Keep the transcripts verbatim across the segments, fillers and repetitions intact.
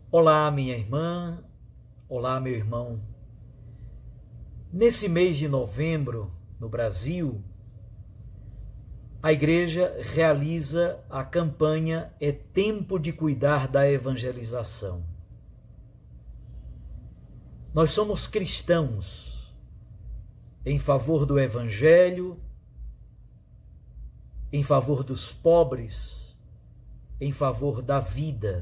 Olá, minha irmã. Olá, meu irmão. Nesse mês de novembro, no Brasil, a Igreja realiza a campanha É Tempo de Cuidar da Evangelização. Nós somos cristãos em favor do Evangelho, em favor dos pobres, em favor da vida.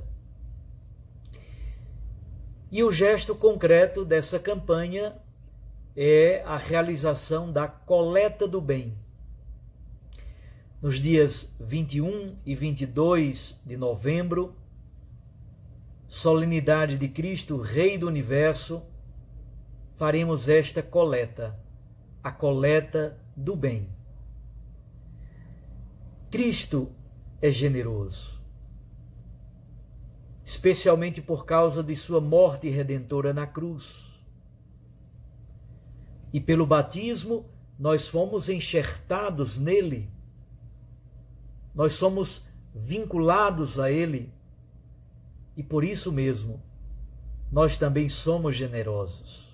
E o gesto concreto dessa campanha é a realização da coleta do bem. Nos dias vinte e um e vinte e dois de novembro, solenidade de Cristo, Rei do Universo, faremos esta coleta, a coleta do bem. Cristo é generoso, especialmente por causa de sua morte redentora na cruz. E pelo batismo, nós fomos enxertados nele, nós somos vinculados a ele, e por isso mesmo, nós também somos generosos.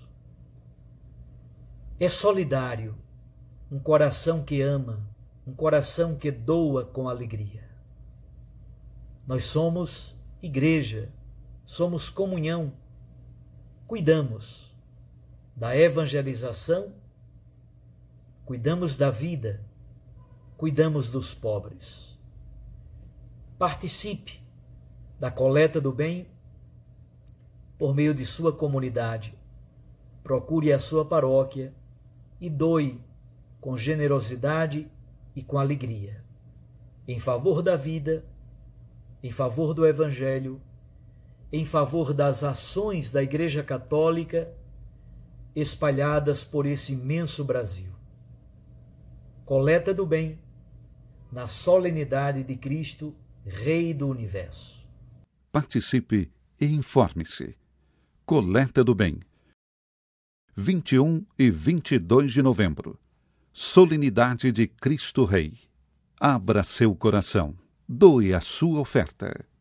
É solidário, um coração que ama, um coração que doa com alegria. Nós somos igreja, somos comunhão, cuidamos da evangelização, cuidamos da vida, cuidamos dos pobres. Participe da coleta do bem por meio de sua comunidade. Procure a sua paróquia e doe com generosidade e com alegria, em favor da vida, em favor do Evangelho, em favor das ações da Igreja Católica espalhadas por esse imenso Brasil. Coleta do bem na solenidade de Cristo, Rei do Universo. Participe e informe-se. Coleta do Bem. vinte e um e vinte e dois de novembro. Solenidade de Cristo Rei. Abra seu coração. Doe a sua oferta.